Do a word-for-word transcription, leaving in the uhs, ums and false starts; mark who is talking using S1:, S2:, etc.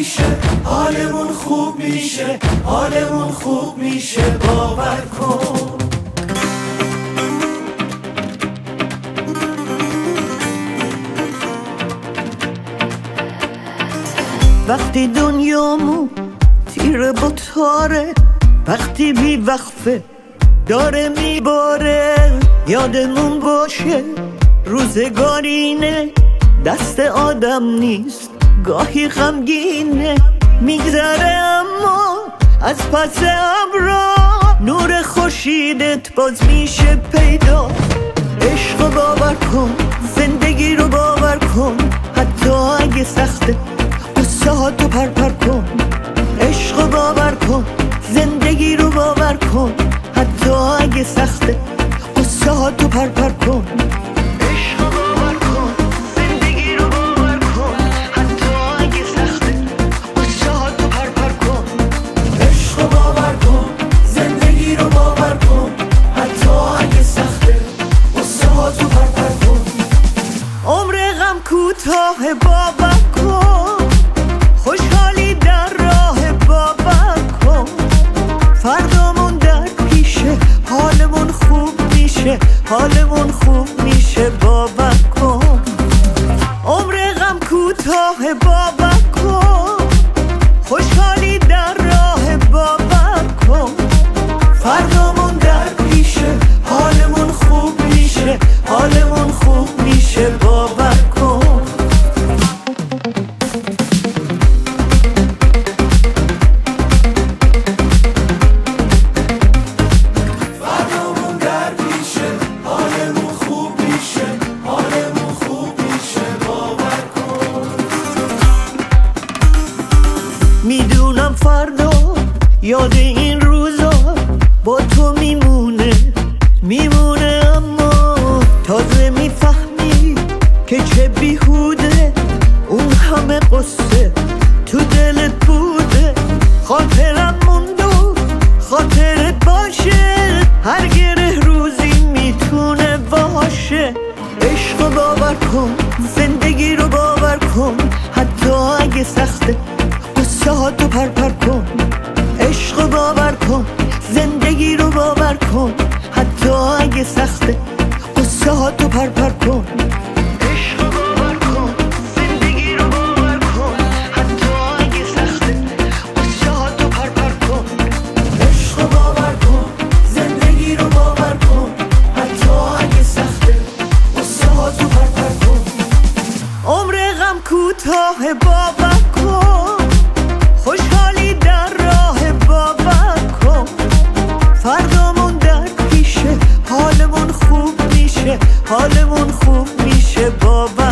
S1: پیشه، حالمون خوب میشه، حالمون خوب میشه، باور کن.
S2: وقتی دنیامون تیره با تاره، وقتی بی وقفه داره میباره، یادمون باشه روزگارینه، دست آدم نیست گاهی غمگینه، میگذره اما از پس ابرا نور خورشیدت باز میشه پیدا. عشق رو باور کن، زندگی رو باور کن، حتی اگه سخته قصه ها تو پر پر کن. عشق رو باور کن، زندگی رو باور کن، حتی اگه سخته قصه ها تو پر پر کن. عشق رو باور کن، زندگی رو باور کن، حتی اگه سخته قصه ها تو پر پر کن.
S1: عشق رو باور کن، زندگی رو باور کن، حتی اگه سخته قصه ها تو پر پر کن.
S2: عمر غم کوتاه باور کن، خوشحالی در راه باور کن. فردامون در پیشه، حالمون خوب میشه، حالمون خوب میشه، باور کن. عمر غم کوتاه باور کن، خوشحالی در راه باور کن. فردامون در پیشه، حالمون خوب میشه، حالمون خوب میشه، باور کن.
S1: فردامون در پیشه، حالمون خوب میشه، حالمون خوب میشه، باور کن.
S2: میدونم فردا یاد این روزا با تو میمونه میمونه، اما تازه میفهمی که چه بیهوده اون همه قصه تو دلت بوده. خاطرم موندو خاطرت باشه، هر گره روزی میتونه باشه. عشق رو باور کن، زندگی رو باور کن، حتی اگه سخته قصه ها تو پر پر کن. عشق رو باور کن، زندگی رو باور کن، حتی اگه سخته قصه ها تو پر پر کن. عشق رو باور کن، زندگی رو باور کن، حتی اگه سخته قصه ها تو پر پر کن.
S1: عشق رو باور کن، زندگی رو باور کن، حتی اگه سخته قصه ها تو پر پر کن.
S2: عمر غم کوتاه باور کن، خوشحالی در راه باور کن. فردامون در پیشه، حالمون خوب میشه، حالمون خوب میشه، باور